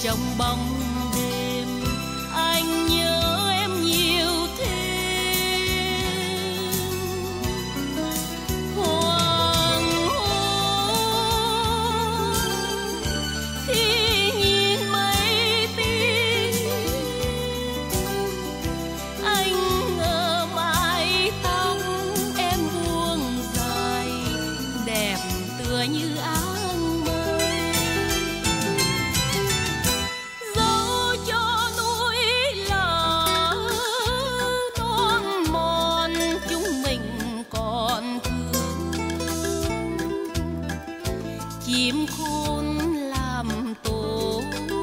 trong bóng đêm, anh nhớ em nhiều thêm. Hoàng hôn khi nhìn mây tím, anh ngờ mái tóc em buông dài, đẹp tựa như áng mây. Dẫu cho núi lở non mòn, chúng mình còn thương. Chim khôn làm tổ,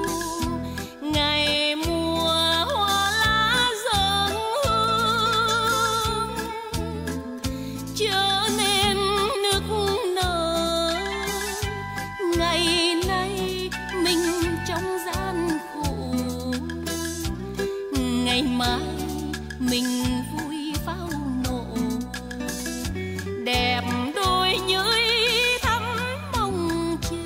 ngày mùa hoa lá dâng hương, trở nên nức nở. Ngày nay mình trong gian khổ, ngày mai mình vui pháo nổ. Đẹp đôi như thắm mong chờ.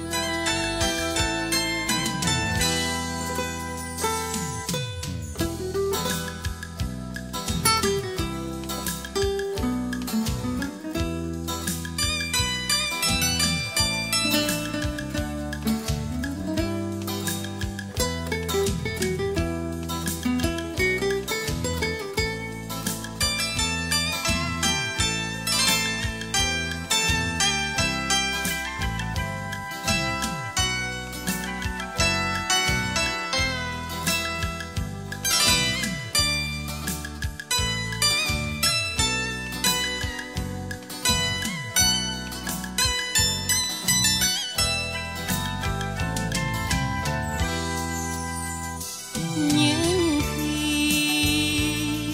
Nhưng khi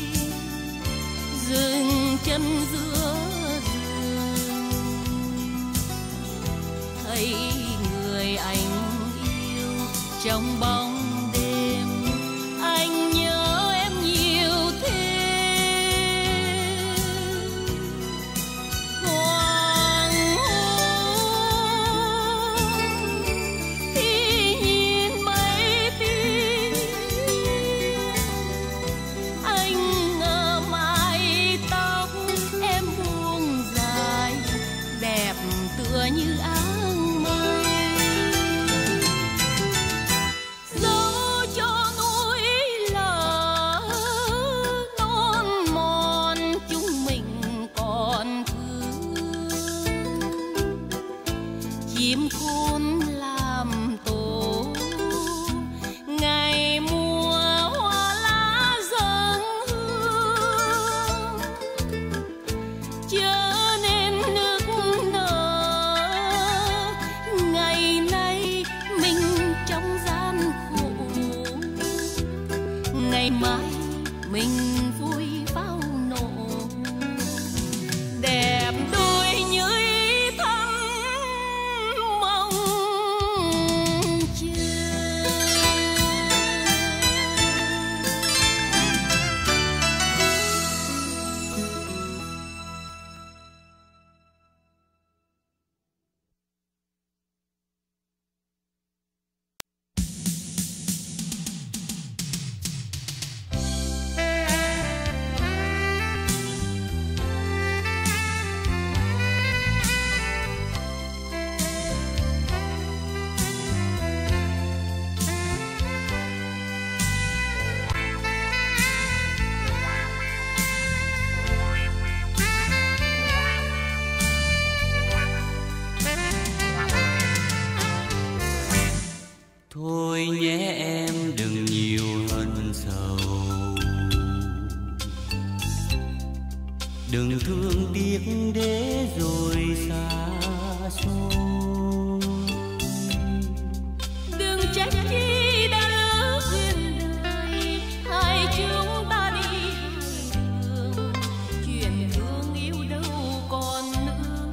dừng chân giữa rừng, thấy người anh yêu trong bóng đêm, anh nhớ em nhiều thêm. Hoàng hôn khi nhìn mây tím, anh ngờ mái tóc em buông dài, đẹp tựa như áng mây. Dẫu cho núi lở non mòn, chúng mình còn thương. Chim khôn làm tổ, ngày mùa hoa lá dâng hương, trở nên nức nở. Ngày nay mình trong gian khổ, ngày mai mình vui pháo nổ. Đẹp đôi như thắm mong chờ. Thôi nhé em đừng nhiều hận sầu, đừng thương tiếc để rồi xa xôi. Đừng trách chi đã lỡ duyên đời, hai chúng ta đi hai đường, chuyện thương yêu đâu còn nữa.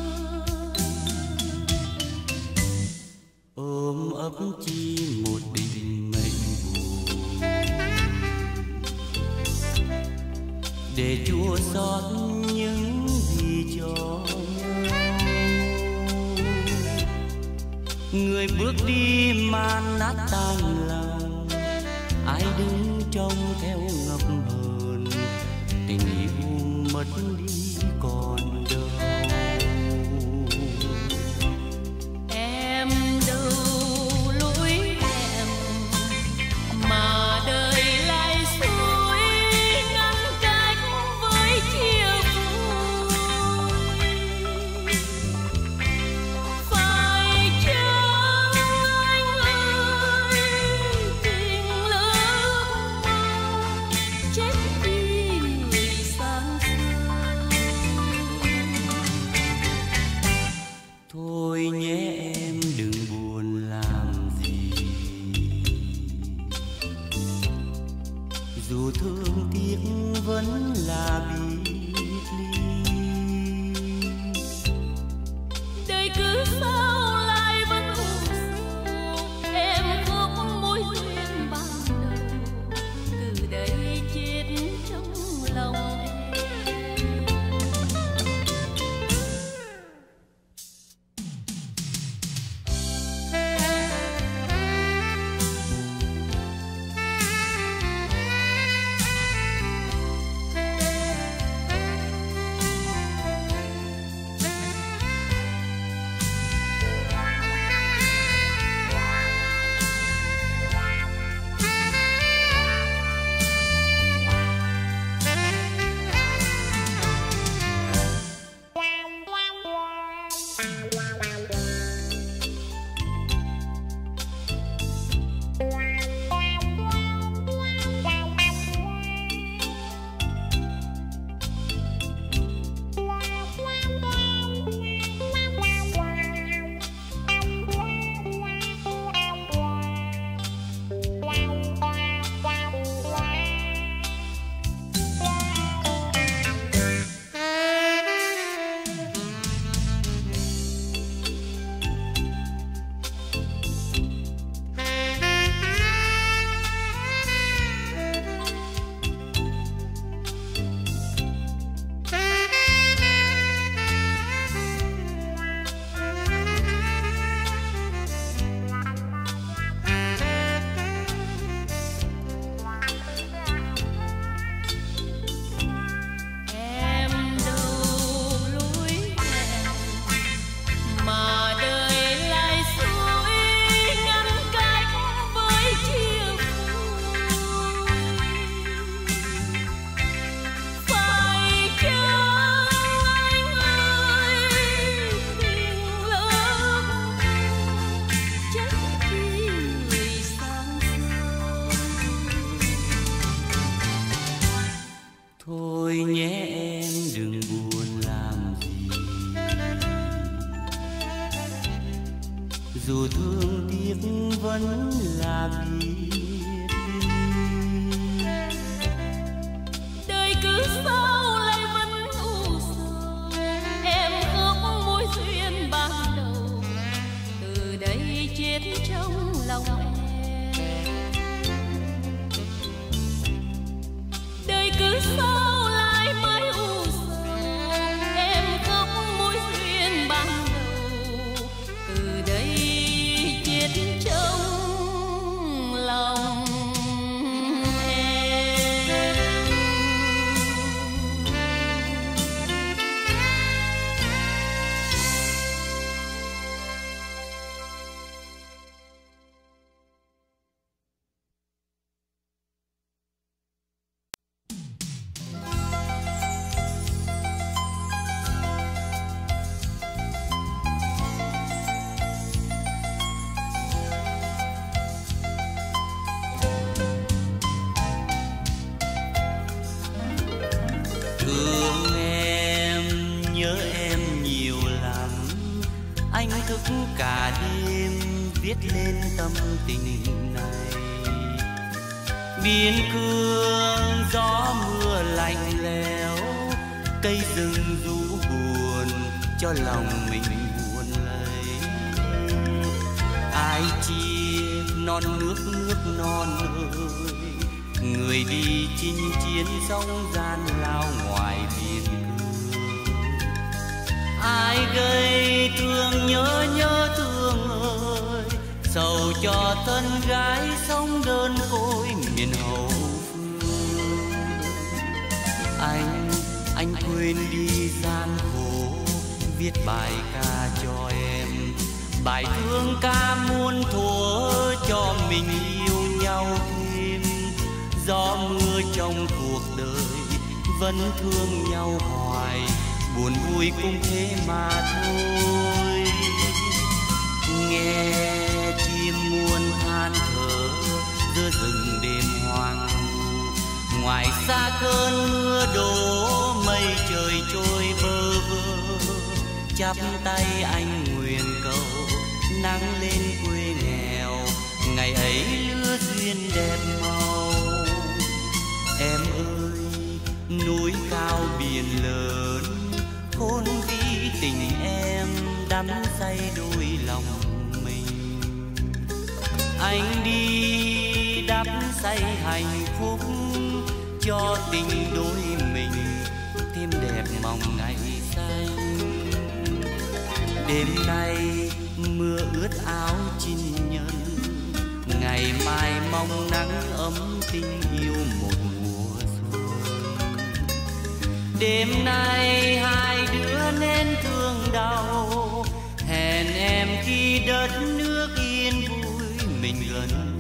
Ôm ấp chi một định mệnh buồn, để chua xót những gì cho nhau. người bước đi man nát tan lòng, ai đứng trông theo ngập hờn, tình yêu mất đi còn đâu. Em đâu lối em mà đời lại xuôi ngăn cách với chia vui. Phải chăng anh ơi tình lỡ chết đi người sáng sớm. Thôi nhé em đừng buồn làm gì, dù thương tiếc vẫn là biệt ly. Đời cứ sao lại vẫn u sầu, em khóc mối duyên ban đầu, từ đây chết trong lòng em. Thôi nhé em đừng buồn làm gì, dù thương tiếc vẫn là biệt ly. Đời cứ sao lại vẫn u sầu, em khóc mối duyên ban đầu, từ đây chết trong lòng em. Đời cứ sao lại mãi u sầu, em khóc mối duyên ban đầu, từ đây chết trong lòng em. Thương em, nhớ em nhiều lắm, anh thức cả đêm viết lên tâm tình này. Biên cương gió mưa lạnh lẽo, cây rừng rú buồn cho lòng mình buồn lấy. Ai chia non nước non ơi, người đi chinh chiến sóng gian lao ngoài biên cương. Ai gây thương nhớ thương ơi, sầu cho thân gái sống đơn côi miền hậu phương. Anh quên đi gian khổ, viết bài ca cho em, bài thương ca muôn thuở cho mình yêu nhau thêm. Gió mưa trong cuộc đời vẫn thương nhau hoài, buồn vui cũng thế mà thôi. Nghe chim muôn than thở giữa rừng đêm hoang vu, ngoài xa cơn mưa đổ mây trời trôi bơ vơ. Chắp tay anh nguyện cầu nắng lên quê nghèo, ngày ấy lứa duyên đẹp màu. Em ơi núi cao biển lớn, khôn vĩ tình em đắm say đôi lòng mình. Anh đi đắm say hạnh phúc cho tình đôi mình thêm đẹp mong ngày xanh. Đêm nay mưa ướt áo chinh nhân, ngày mai mong nắng ấm tình yêu một mùa xuân. Đêm nay hai đứa nên thương đau, hẹn em khi đất nước yên vui mình gần nhau.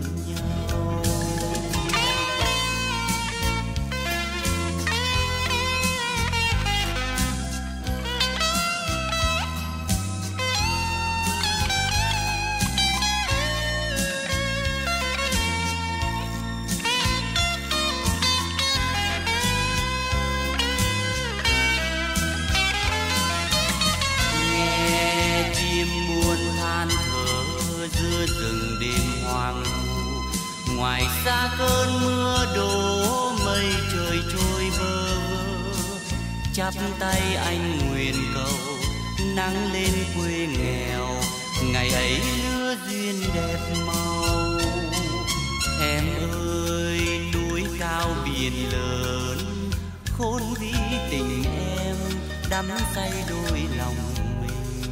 Rừng đêm hoang vu, ngoài xa cơn mưa đổ mây trời trôi bơ vơ. Chắp tay anh nguyện cầu nắng lên quê nghèo, ngày ấy lứa duyên đẹp màu. Em ơi núi cao biển lớn, khôn vĩ tình em đắm say đôi lòng mình.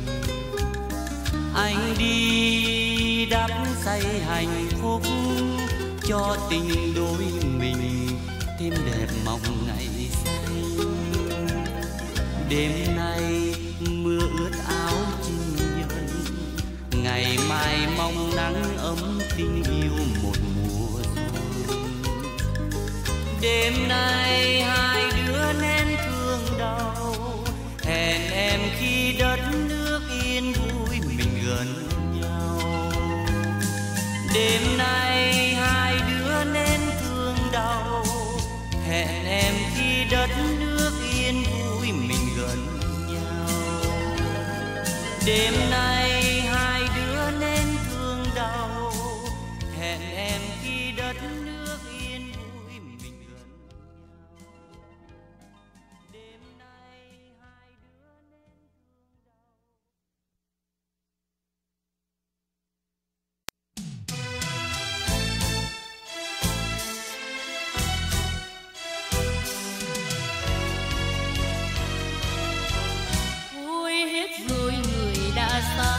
Anh đi đắm say hạnh phúc cho tình đôi mình thêm đẹp mong ngày xanh. Đêm nay mưa ướt áo chinh nhân, ngày mai mong nắng ấm tình yêu một mùa xuân. Đêm nay hai đứa nên thương đau, hẹn em khi đất nước yên vui mình gần nhau. Đêm nay hai đứa nên thương đau, hẹn em khi đất nước yên vui mình gần nhau. Đêm nay hai đứa nên thương đau, hẹn em khi đất nước yên vui mình gần nhau. Đêm nay hai đứa nên thương đau. Thôi hết rồi người đã xa,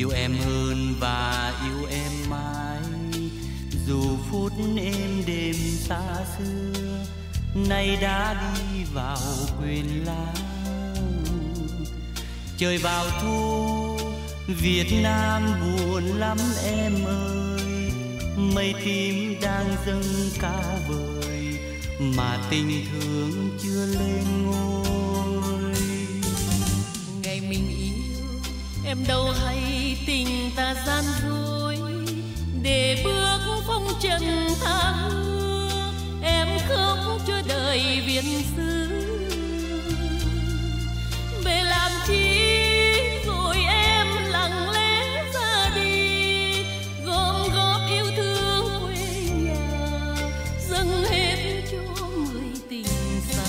yêu em hơn và yêu em mãi, dù phút êm đêm xa xưa nay đã đi vào quên lãng. Trời vào thu Việt Nam buồn lắm em ơi, mây tím đang dâng ca vời mà tình thương chưa lên ngôi. Ngày mình yêu em đâu hay tình ta gian dối, để bước phong trần tha hương em khóc cho đời viễn xứ. Về làm chi rồi em lặng lẽ ra đi, gom góp yêu thương quê nhà dâng hết cho người tình xa.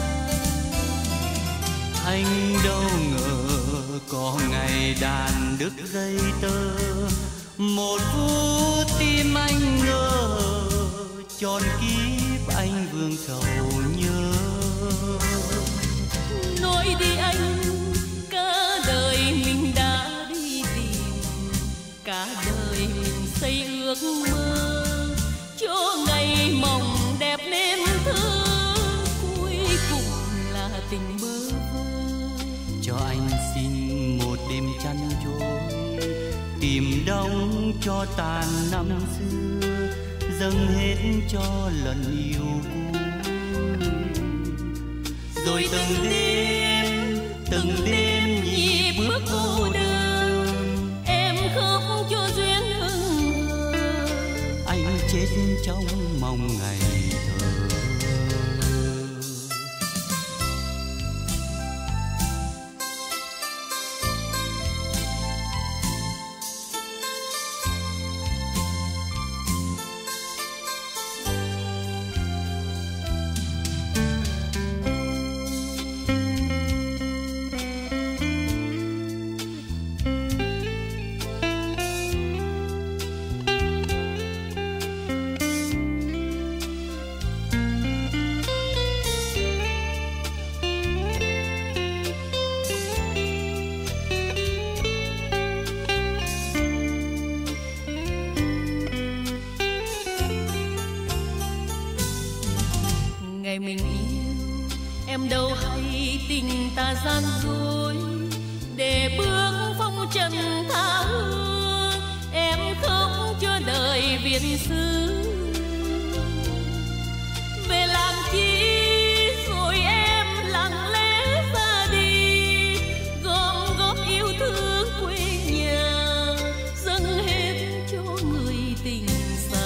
Anh đâu ngờ có ngày đàn đứt dây tơ, một phút tim anh ngỡ tròn kiếp anh vương sầu nhớ. Nói đi anh, cả đời mình đã đi tìm, cả đời mình xây ước mơ cho ngày mộng đẹp nên thơ, cuối cùng là tình bơ vơ. Cho anh xin một đêm chăn trôi, tìm đong cho tàn năm xưa, dâng hết cho lần yêu cuối. Rồi từng đêm nhịp bước cô đơn, em khóc cho duyên hững hờ, anh chết trong mong ngày thơ. Ngày mình yêu em đâu hay tình ta gian dối, để bước phong trần tha hương em khóc cho đời viễn xứ. Về làm chi rồi em lặng lẽ ra đi, gom góp yêu thương quê nhà dâng hết cho người tình xa.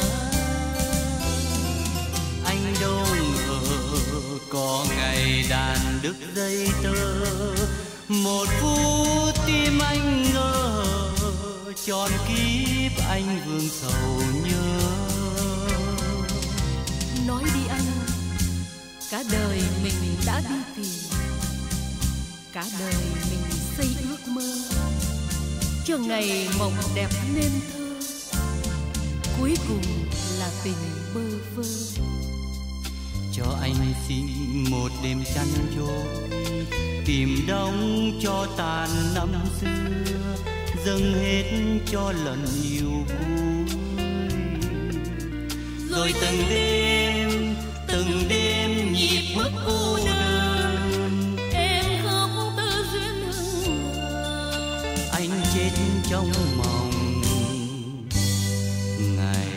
Anh đâu ngờ có ngày đàn đứt dây tơ, một phút tim anh ngỡ tròn kiếp anh vương sầu nhớ. Nói đi anh, cả đời mình đã đi tìm, cả đời mình xây ước mơ cho ngày mộng đẹp nên thơ, cuối cùng là tình bơ vơ. Cho anh xin một đêm chăn trôi, tìm đong cho tàn năm xưa, dâng hết cho lần yêu cuối. Rồi từng đêm nhịp bước cô đơn, em khóc tư duyên hững hờ, anh chết trong mong ngày.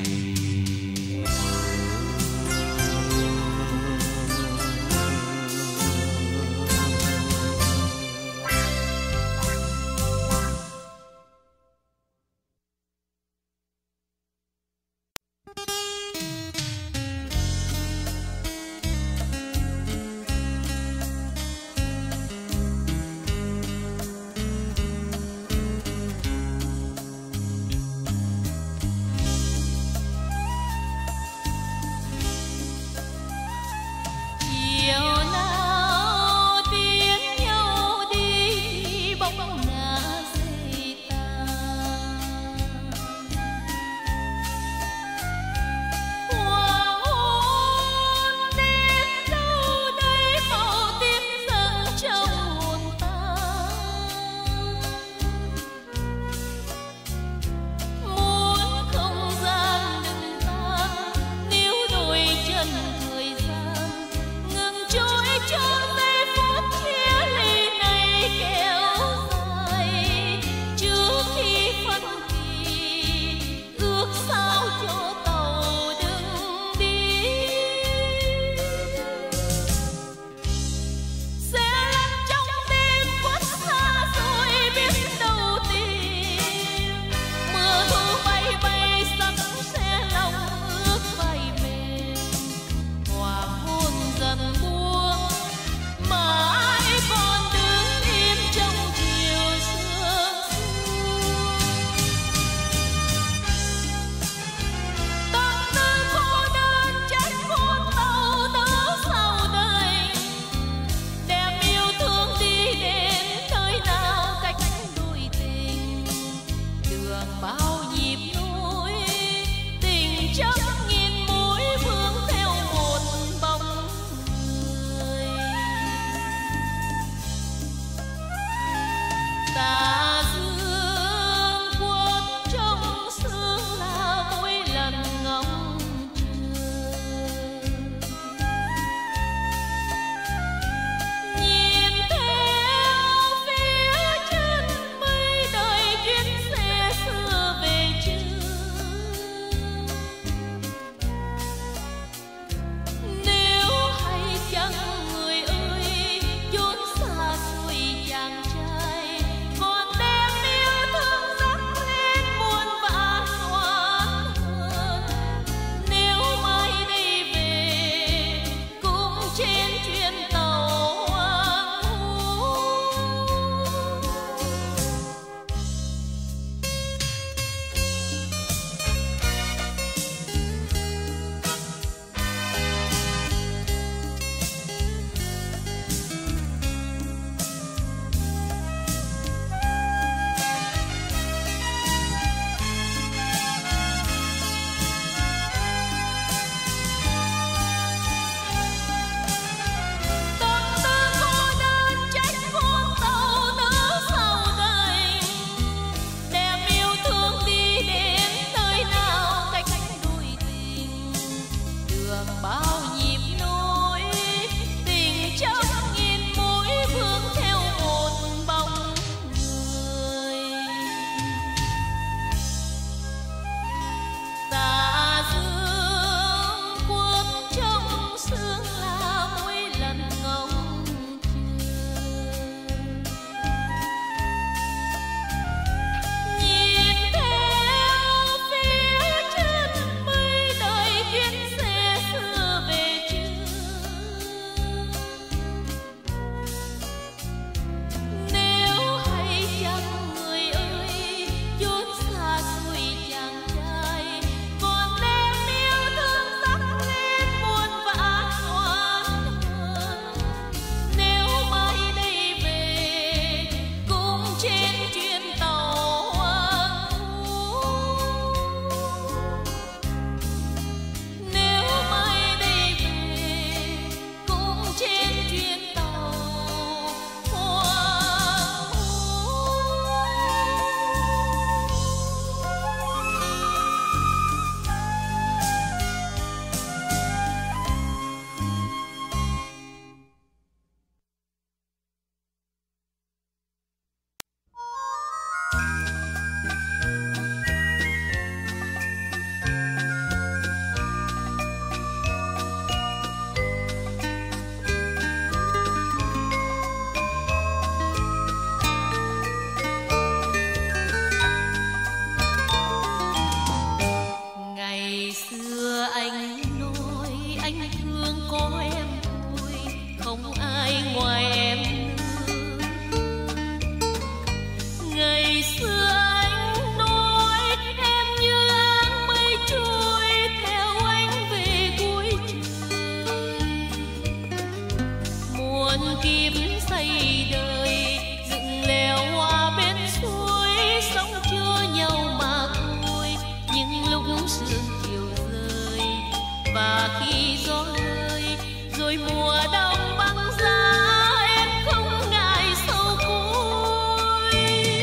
muôn kiếp xây đời, dựng lều hoa bên suối, sống chưa nhau mà thôi. Những lúc sương chiều rơi và khi gió hơi, rồi mùa đông băng giá, em không ngại sâu côi.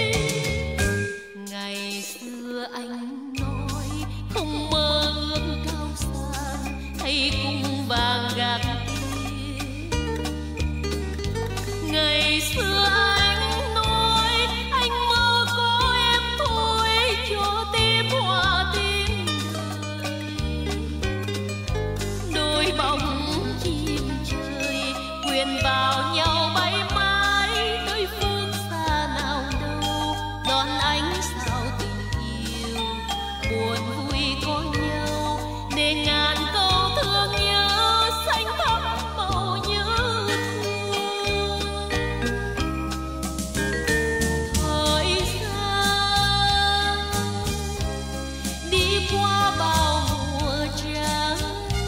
Ngày xưa anh nói không mơ ước cao xa hay cung vàng gạt tiền. Ngày xưa anh nói anh mơ có em thôi, cho tim hòa tiếng đời. Đôi bóng chim trời quyện vào nhau bay mãi, nơi phương xa nào đâu đón ánh sao tình yêu. Buồn vui có nhau để ngàn câu thương nhớ xanh thắm màu nhớ thương. Thời gian đi qua bao mùa trắng,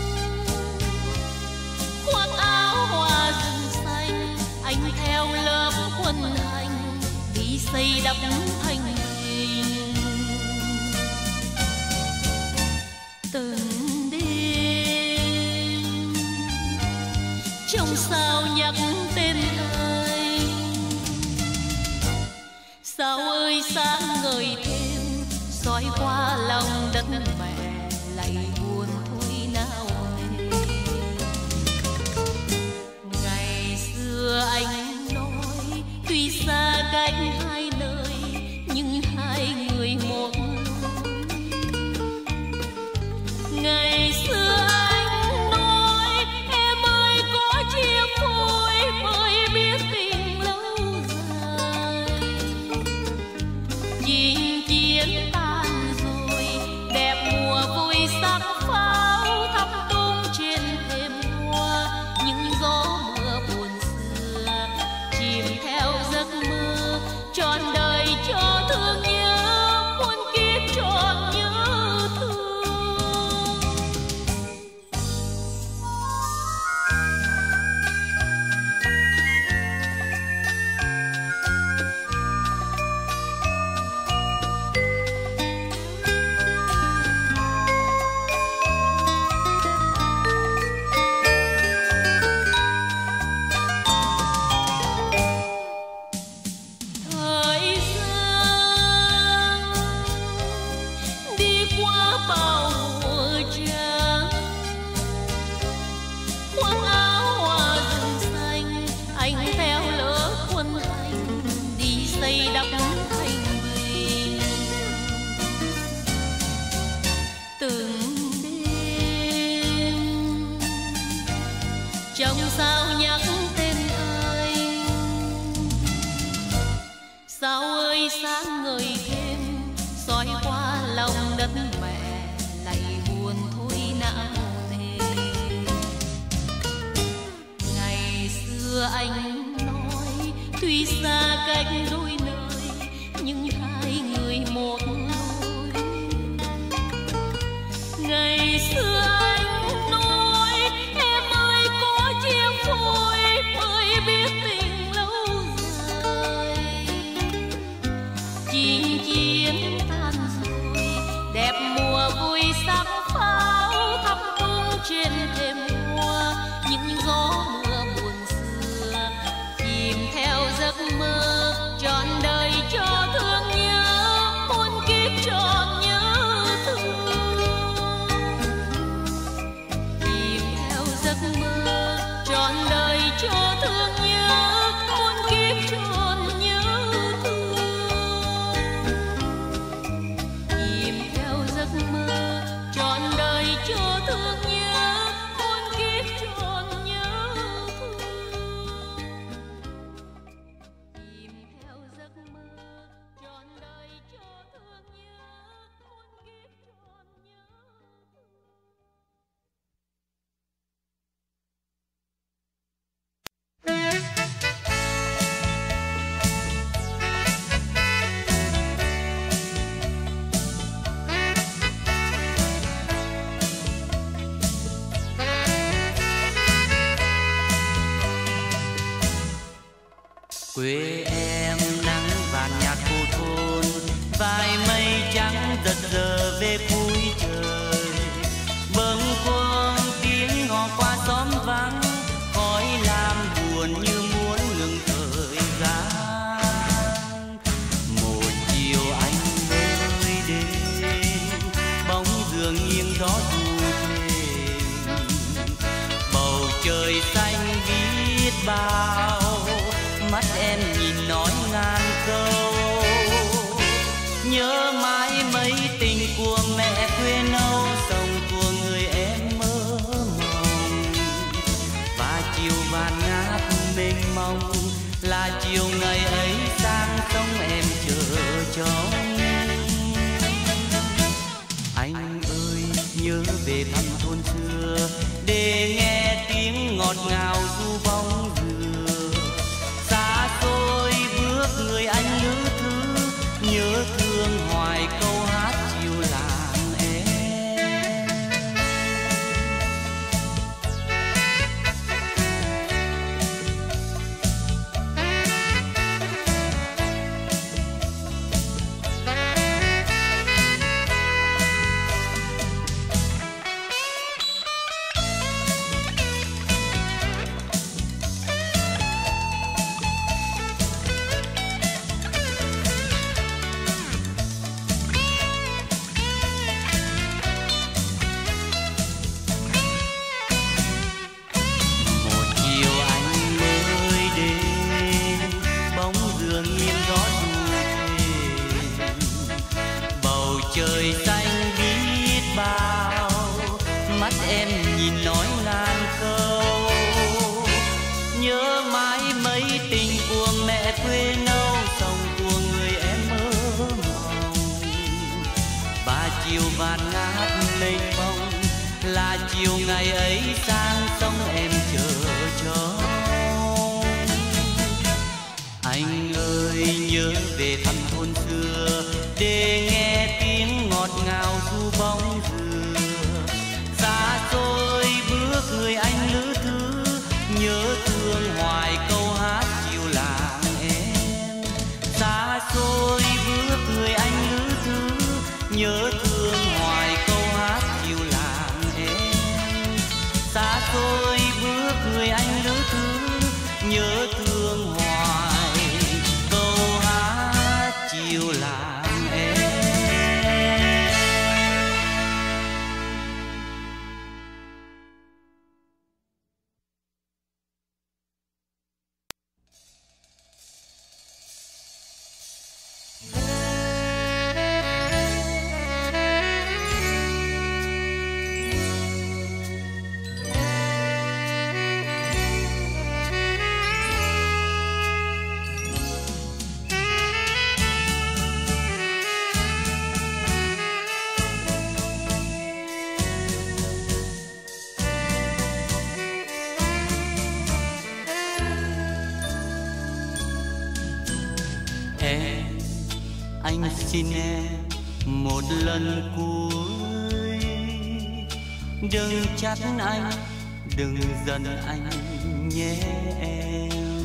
khoác áo hoa rừng xanh, anh theo lớp quân hành đi xây đắp thành bình. Từng đêm trong sao nhắc tên anh, sao ơi sáng ngời thêm soi qua lòng đất mẹ, lại buồn thôi nào nề. Ngày xưa anh nói tuy xa cách hai nơi nhưng hai người một lối. Ngày xưa anh nói em ơi có chia phôi mới biết tình lâu dài. Chinh chiến tan rồi đẹp mùa vui sắc pháo thắm tung trên thềm hoa. Những gió mưa buồn xưa chìm theo giấc mơ, trọn đời cho thương nhớ muôn kiếp trọn nhớ thương. Thời gian đi qua bao mùa trắng, khoác áo hoa rừng xanh, anh theo lớp quân hành đi xây đắp thành bình. Từng đêm trong sao nhắc tên anh, sao ơi sáng ngời thêm soi qua lòng đất mẹ, lại buồn thôi não nề. Ngày xưa anh nói tuy xa cách đôi nơi nhưng hai người một lối. Ngày xưa anh nói em ơi có chia phôi mới biết tình lâu dài. Chinh chiến tan rồi đẹp mùa vui sắc pháo thắm tung trên thềm hoa. Những gió mưa buồn xưa chìm theo giấc mơ, trọn đời cho thương nhớ muôn kiếp trọn nhớ thương. Chìm theo giấc mơ trọn đời cho thương nhớ muôn kiếp trọn nhớ thương. Chìm theo giấc mơ trọn đời cho thương nhớ muôn kiếp trọn nhớ thương. Chìm theo giấc mơ trọn đời cho thương nhớ muôn kiếp trọn nhớ thương. Quê em nắng vàng nhạt cô thôn, vài mây trắng giật giờ về cuối trời. Bâng khuâng tiếng hò qua xóm vắng, khói lam buồn như muốn ngừng thời gian. Một chiều anh ơi đến, bóng dường nghiêng gió du thềm. Bầu trời xanh biết bao, mắt em nhìn nói ngàn câu. Nhớ mãi mấy tình của mẹ quê nâu, sông của người em mơ mộng. Và chiều vàng ngát mênh mông, là chiều ngày ấy sang sông em chờ trông. Anh ơi nhớ về thăm thôn xưa, để nghe tiếng ngọt ngào du bóng dừa. Xa xôi bước người anh lữ thứ, nhớ thương hoài câu hát chiều làng em. Trời xanh biết bao, mắt em nhìn nói ngàn câu. Nhớ mãi mấy tình của mẹ quê nâu, sông của người em mơ mộng. Và chiều vàng ngát mênh mông, là chiều ngày ấy sang sông em chờ trông. Anh ơi nhớ về thăm thôn xưa, để nghe tiếng ngọt ngào du bóng dừa. Xa xôi bước người anh lữ thứ, nhớ thương hoài câu hát chiều làng em. Xa xôi bước người anh lữ thứ, nhớ thương hoài câu hát chiều làng em. Xa xôi bước người anh lữ thứ, nhớ thương hoài câu hát chiều làng. Anh xin em một lần cuối, đừng trách anh, đừng giận anh nhé em.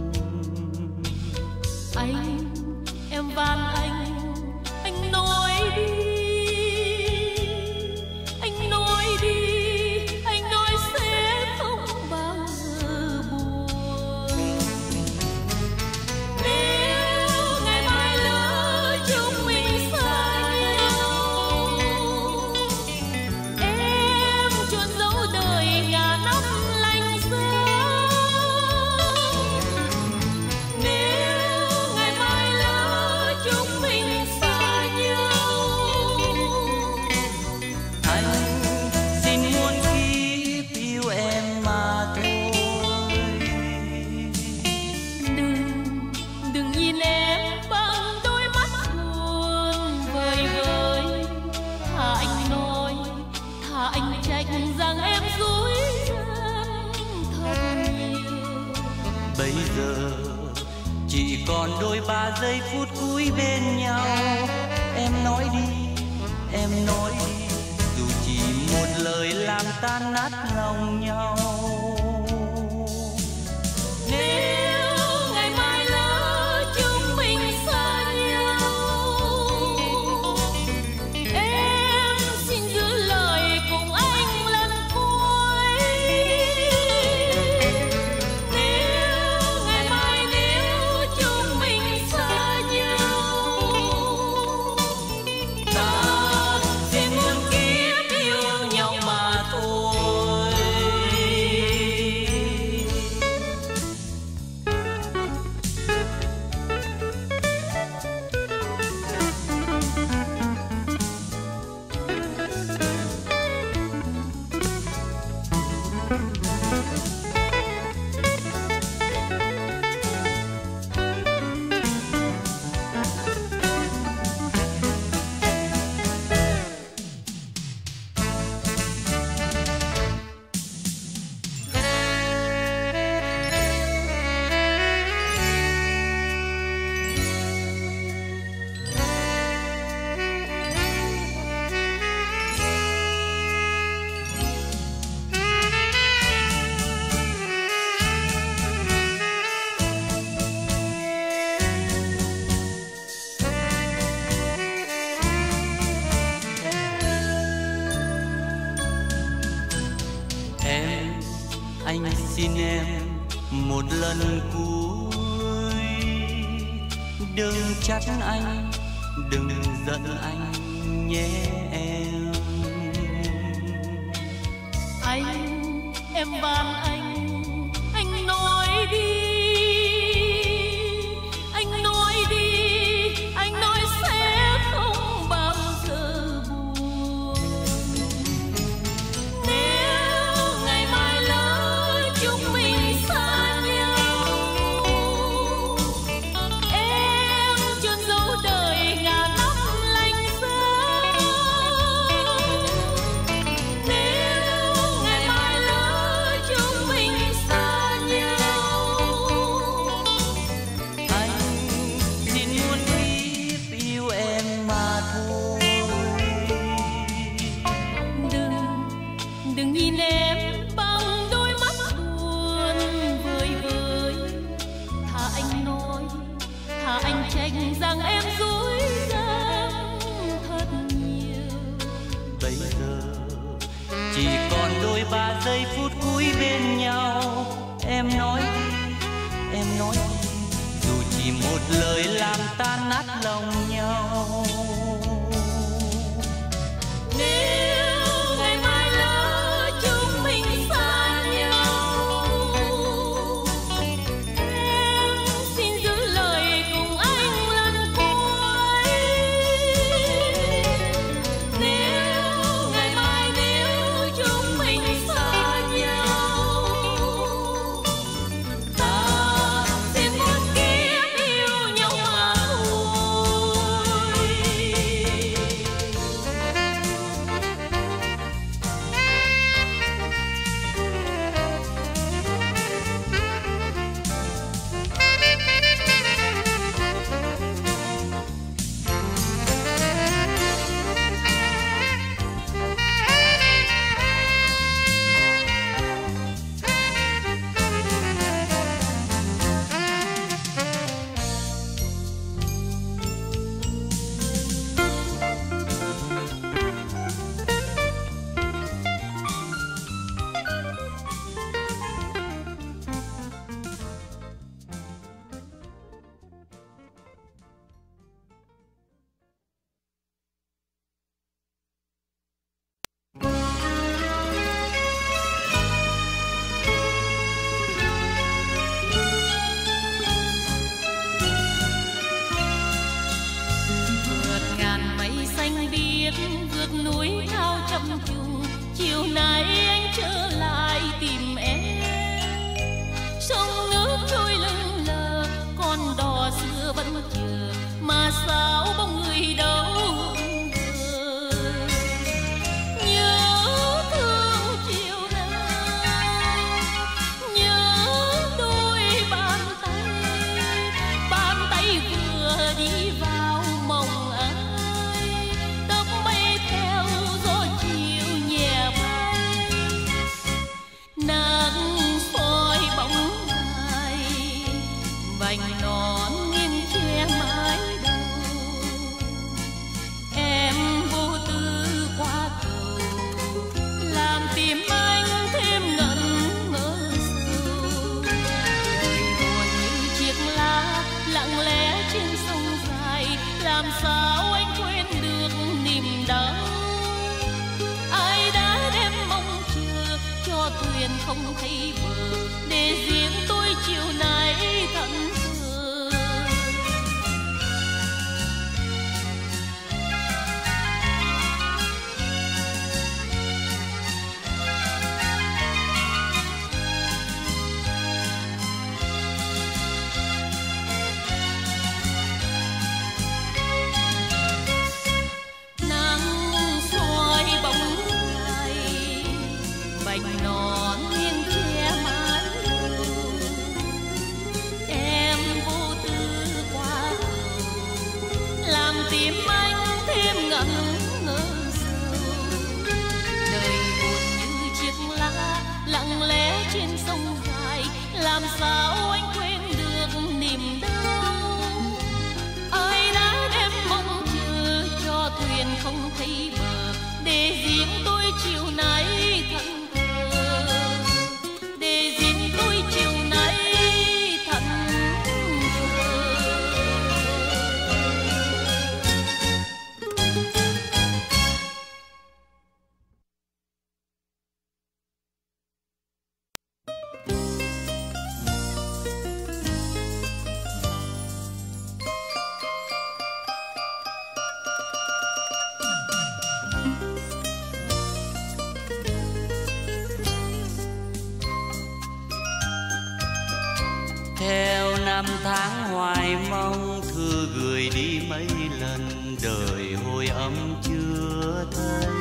Em van anh nói đi, anh nói đi, anh nói sẽ không bao giờ buồn. Nếu ngày mai lỡ chúng mình xa nhau, em chôn dấu đời ngàn năm lạnh giá. Nếu ngày mai lỡ chúng mình xa nhau, anh xin muôn kiếp yêu em mà thôi. Đừng nhìn em bằng đôi mắt buồn vời vời. Thà anh nói, thà anh trách rằng em dối gian thật nhiều. Bây giờ chỉ còn đôi ba giây phút cuối bên nhau. Em nói đi, em nói đi, dù chỉ một lời làm tan nát lòng nhau. Nếu ngày mai lỡ xin em một lần cuối đừng trách anh, đừng giận anh nhé em. Em van anh nói đi, anh nói đi, anh nói sẽ không bao giờ buồn. Nếu ngày mai lớn chúng mình xa nhau, em chôn dấu đời ngàn năm lạnh giá. Nếu ngày mai lớn chúng mình xa nhau, Anh xin muốn biết yêu em mà thôi. đừng nhìn em bằng đôi mắt buồn vơi vơi. Thà anh tranh rằng em dối gian thật nhiều. Bây giờ chỉ còn đôi ba giây phút cuối bên nhau. Em nói đi, em nói đi, dù chỉ một lời làm tan nát lòng nhau. Nếu ngày mai lỡ chúng mình xa nhau, em xin giữ lời cùng anh lần cuối. Nếu ngày mai nếu chúng mình xa nhau, ta xin muôn kiếp yêu nhau mà thôi. Vượt ngàn mây xanh biếc, vượt núi cao chăm trùng, chiều nay anh trở lại tìm em. Sông nước trôi lững lờ, con đò xưa vẫn chờ, mà sao bóng người đâu ngờ. Nhớ thương chiều nay, nhớ đôi bàn tay vừa đi vào mộng ai. Tóc mây theo gió chiều nhẹ bay, nắng soi bóng ai, vành nón nghiêng che mái đầu. Em vô tư qua cầu, làm tim anh thêm ngẩn ngơ sâu. Đời buồn như chiếc lá lặng lẽ trên sông dài, làm sao anh quên được niềm đau. Ai đã đem mong chờ cho thuyền không thấy bờ, để riêng tôi chiều nay thẫn thờ. Nắng soi bóng ai, vành nón nghiêng che mái đầu. Em vô tư qua cầu, làm tim anh thêm ngẩn ngơ sâu. Đời buồn như chiếc lá lặng lẽ trên sông dài, làm sao anh quên được niềm đau. Ai đã đem mong chờ cho thuyền không thấy bờ, để riêng tôi chiều nay thẫn thờ. Để riêng năm tháng hoài mong thư gửi đi mấy lần, đời hồi ấm chưa thấy.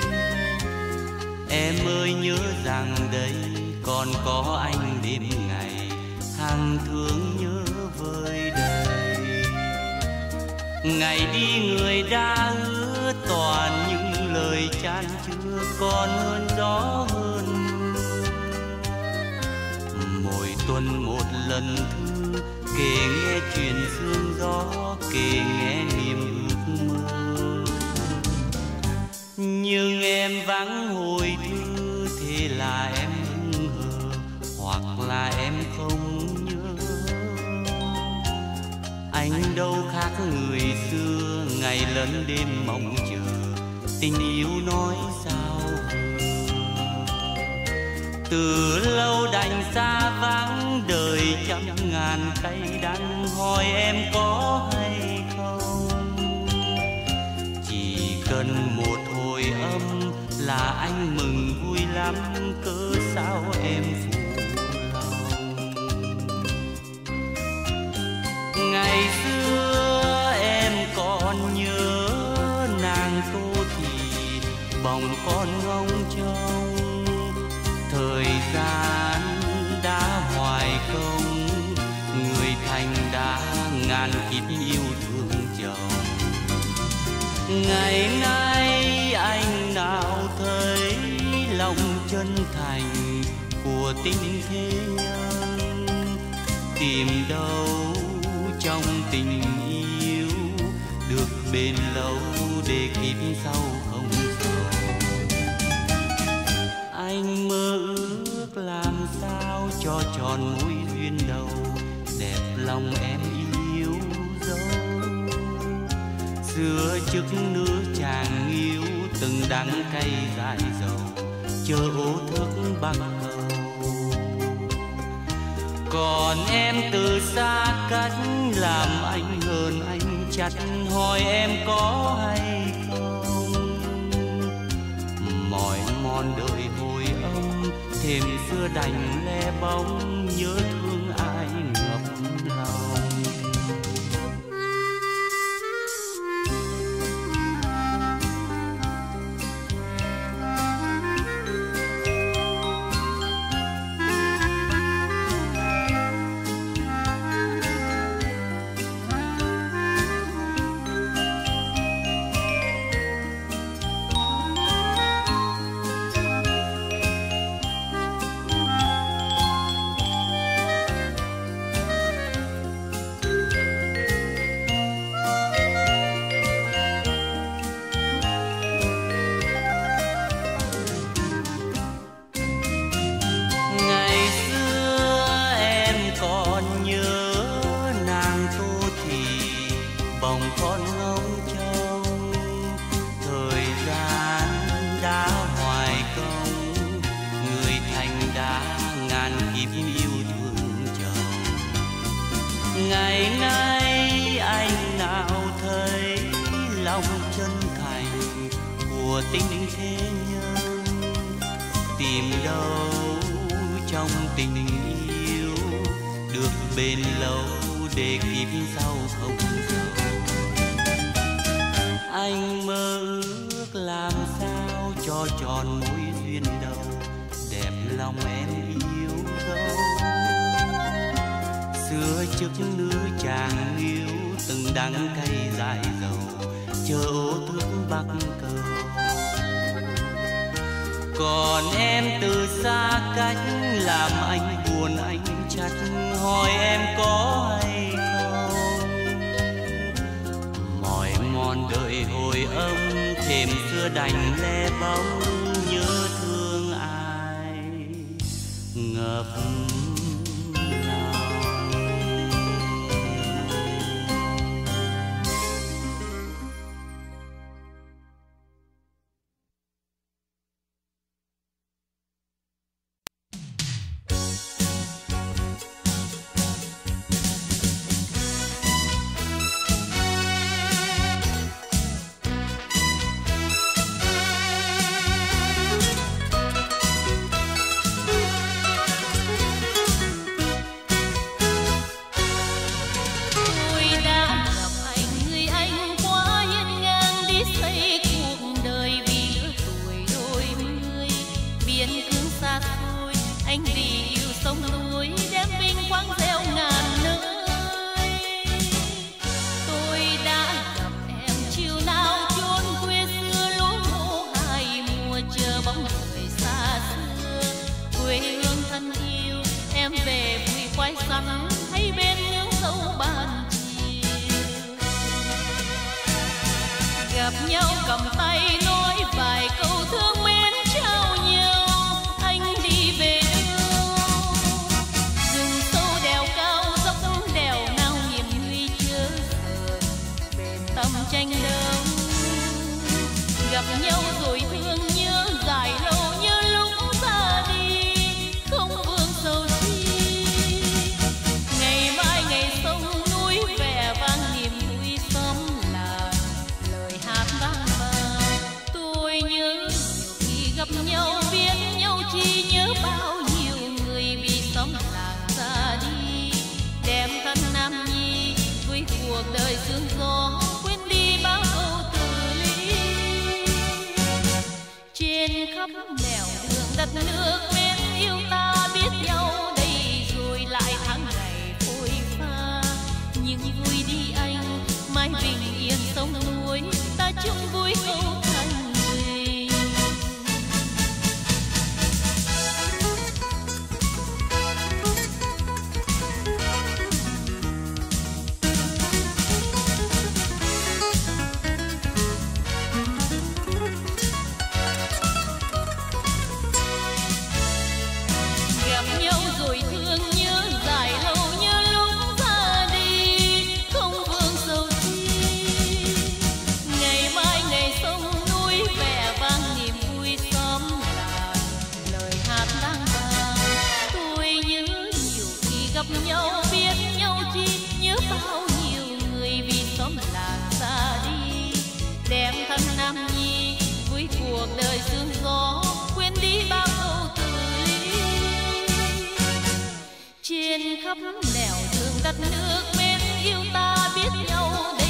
Em ơi nhớ rằng đây còn có anh đêm ngày, hàng thương nhớ vơi đầy. Ngày đi người đã hứa toàn những lời chan chứa, còn hơn gió hơn mưa. Mỗi tuần một lần thư kể nghe chuyện sương gió, kể nghe niềm ước mơ. Nhưng em vắng hồi thư, thế là em hững hờ, hoặc là em không nhớ. Anh đâu khác người xưa, ngày lẫn đêm mong chờ, tình yêu nói sao hờ. Từ lâu đành xa vắng, đời trăm ngàn cay đắng, hỏi em có hay không. Chỉ cần một hồi âm là anh mừng vui lắm, cớ sao em phụ lòng. Ngày xưa em còn nhớ nàng Tô Thị, bồng con ngông trông. Thời gian đã hoài công, người thành đã ngàn kiếp yêu thương chồng. Ngày nay anh nào thấy lòng chân thành của tình thế nhân, tìm đâu trong tình yêu được bền lâu để kiếp sau không sầu. Anh mơ ước làm sao cho tròn mối duyên đầu, đẹp lòng em yêu dấu. Xưa trước nữa chàng yêu, từng đắng cay dại dầu, chờ ô thức bắc cầu. Còn em từ xa cách, làm anh hơn anh chặt, hỏi em có hay không. Mỏi mòn đời hồi âm, thềm xưa đành le bóng, nhớ thương ai ngập lòng. Ngày nay anh nào thấy lòng chân thành của tình thế nhân, tìm đâu trong tình yêu được bền lâu để kiếp sau không sầu. Anh mơ ước làm sao cho tròn mối duyên đầu, đẹp lòng em yêu dấu. Xưa trước nữa chàng yêu, từng đắng cay dại dầu, chờ ô thước bắc cầu. Còn em từ xa cách, làm anh buồn anh chặt, hỏi em có hay không. Mỏi mòn đời hồi âm, thềm xưa đành le bóng, nhớ thương ai ngập. gặp nhau cầm tay nói vài câu thương mến trao nhau. Anh đi về đâu? Rừng sâu đèo cao dốc đèo nào hiểm nguy chớ sợ bền tâm tranh đấu. Gặp nhau rồi thương nhớ dài lâu như lúc ra đi không vương sầu chi. Ngày mai ngày sông núi vẻ vang niềm vui xóm làng lời hát vang vang. Tôi nhớ nhiều khi gặp nhau biết nhau chi nhớ bao nhiêu người vì xóm làng ra đi. Đem thân nam nhi với cuộc đời sương gió quên đi bao câu từ ly. Trên khắp nẻo đường đất nước mến yêu ta biết nhau đây rồi lại tháng ngày phôi pha. Nhưng vui đi anh mãi bình yên sông núi ta chung vui câu thành tình. Gặp nhau rồi thương nhớ dài lâu như lúc ra đi không vương sầu chi. Ngày mai ngày sông núi vẻ vang niềm vui xóm làng lời hát vang vang. Tôi nhớ nhiều khi gặp nhau biết nhau chi nhớ bao nhiêu người vì xóm làng ra đi. Đem thân nam nhi với cuộc đời sương gió quên đi bao câu từ ly. Trên khắp nẻo đường đất nước mến yêu ta biết nhau